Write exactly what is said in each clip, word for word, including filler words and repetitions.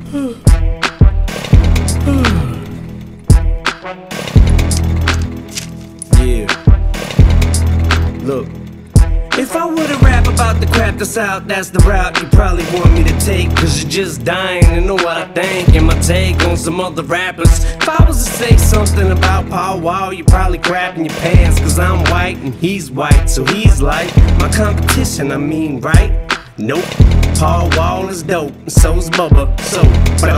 Yeah. Look. If I were to rap about the crap that's out, that's the route you probably want me to take. Cause you're just dying to know what I think and my take on some other rappers. If I was to say something about Paul Wall, you're probably crapping your pants. Cause I'm white and he's white, so he's like my competition, I mean, right? Nope, Paul Wall is dope, and so's Bubba, so but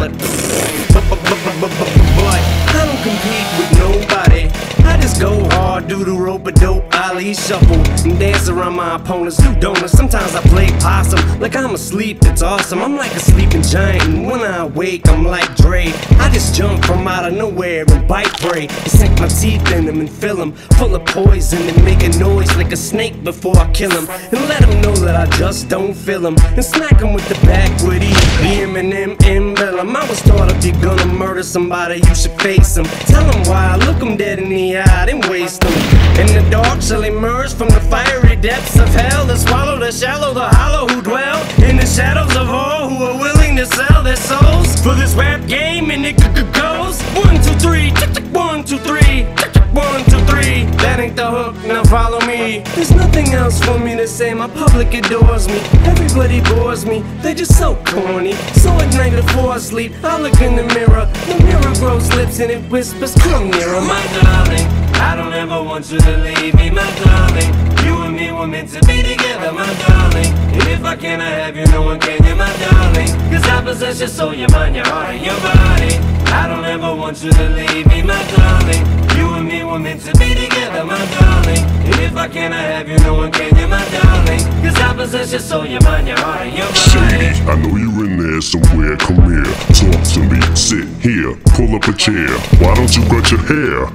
I don't compete with nobody. I just go hard, do the rope-a-dope, Ali shuffle, and dance around my opponents, do donuts. Sometimes I play possum, like I'm asleep, it's awesome. I'm like a sleeping giant, and when I wake, I'm like Dre. I just jump from out of nowhere and bite prey, and sink my teeth in them and fill them full of poison, and make a noise like a snake before I kill him, and let them know that I just don't feel them, and smack them with the backwood E, the Eminem emblem. I was taught if you're gonna murder somebody, you should face them. Tell them why, look them dead in the eye, then waste them. In the dark shall emerge from the fiery depths of hell, to swallow the shallow, the hollow who dwell in the shadows of all who are willing to sell their souls for this rap game. And it goes one, two, three, one, two, three, one, two, three. That ain't the hook, now follow me. There's nothing else for me to say, my public adores me. Everybody bores me, they're just so corny. So at night before I sleep, I look in the mirror. The mirror grows lips and it whispers, come nearer, my darling. I don't ever want you to leave me, my darling. You and me were meant to be together, my darling. And if I can't have you, no one can, you're my darling. Cause I possess your soul, your mind, your heart, and your body. I don't ever want you to leave me, my darling. You and me were meant to be together, my darling. And if I can't have you, no one can, you're my darling. Cause I possess your soul, your mind, your heart, and your body. Shady, I know you're in there somewhere, come here. Talk to me, sit here, pull up a chair. Why don't you cut your hair?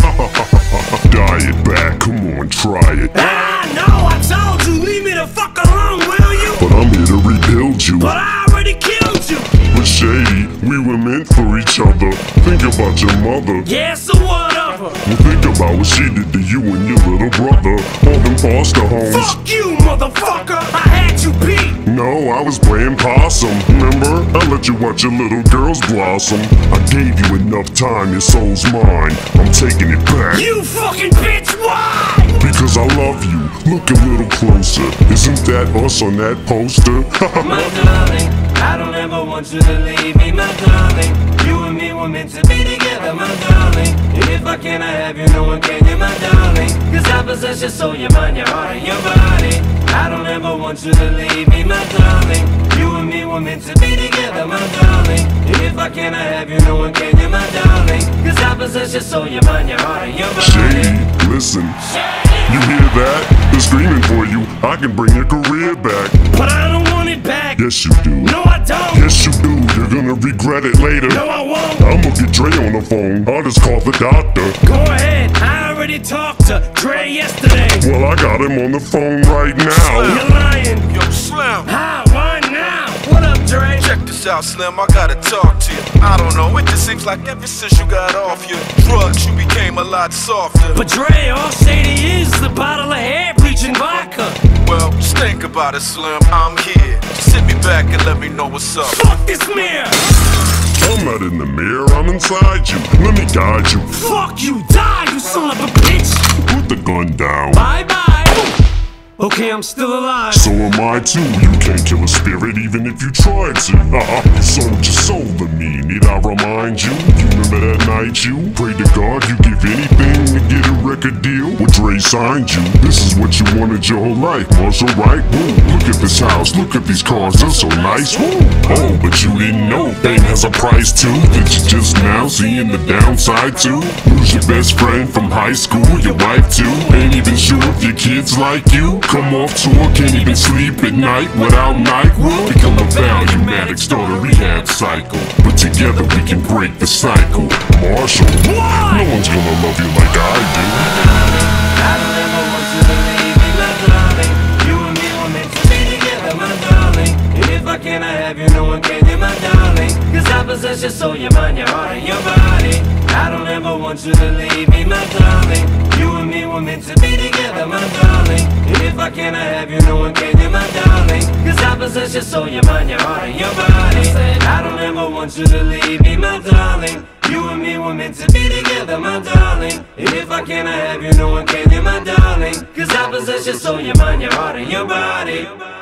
Dye it back, come on, try it. Ah, no, I told you, leave me the fuck alone, will you? But I'm here to rebuild you. But I already killed you. But Shady, we were meant for each other. Think about your mother. Yeah, so what of her? Well, think about what she did to you and your little brother. All them foster homes. Fuck you, motherfucker, I had you beat. No, I was playing possum, remember? I let you watch your little girls blossom. I gave you enough time, your soul's mine. I'm taking it back. You fucking bitch, why? Because I love you, look a little closer. Isn't that us on that poster? My darling, I don't ever want you to leave me, my darling. You and me were meant to be together, my darling. And if I can't have you, no one can, you're my darling. Cause I possess your soul, your mind, your heart, and your body. I don't ever want you to leave me, my darling. You and me were meant to be together, my darling. And if I can't have you, no one can, you're my darling. Cause I possess your soul, your mind, your heart, and your body. Shady, listen. You hear that? They're screaming for you. I can bring your career back. But I don't want it back. Yes, you do. No, I don't. Yes, you do. You're gonna regret it later. No, I won't. I'ma get Dre on the phone. I'll just call the doctor. Go ahead. I already talked to Dre yesterday. Well, I got him on the phone right now. You're lying. Yo, Slim. How? Why now? What up, Dre? Check this out, Slim. I gotta talk to you. I don't know. It just seems like ever since you got off your drugs, you became a lot softer. But Dre, all Shady is a bottle of hair-bleaching vodka. Well, just think about it, Slim. I'm here. Just sit me back and let me know what's up. Fuck this mirror. I'm not in the mirror, I'm inside you. Let me guide you. Fuck you, die, you son of a bitch. Put the gun down. Bye-bye. Okay, I'm still alive. So am I too. You can't kill a spirit even if you tried to. Uh-uh. You sold your soul to me. Need I remind you? You remember that night you prayed to God you give anything to get a record deal? Well, Dre signed you. This is what you wanted your whole life. Marshall Wright. Woo. Look at this house. Look at these cars. They're so nice. Woo. Oh, but you didn't know fame has a price too. That you just now seeing the downside too. Lose your best friend from high school. Your wife too. Ain't even sure if your kids like you. Come off tour, can't even sleep at night without NyQuil. Become a value-matic, start a rehab cycle. But together we can break the cycle. Marshall, Why? no one's gonna love you like I do. I don't ever want you to leave me, my darling. You and me were meant to be together, my darling. And if I can't have you, no one can, you're my darling. Cause I possess your soul, your mind, your heart, and your body. I don't ever want you to leave me, my darling. You and me were meant to be together, my darling. And if I can't have you, no one can, you're my darling. Cause I possess your soul, your mind, your heart, and your body. I don't ever want you to leave me, my darling. You and me were meant to be together, my darling. And if I cannot have you, no one can, you're my darling. Cause I possess your soul, your mind, your heart, and your body.